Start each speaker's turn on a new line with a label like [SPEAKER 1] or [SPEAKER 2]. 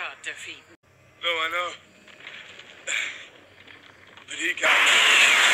[SPEAKER 1] defeat.
[SPEAKER 2] No, I know. But he got me.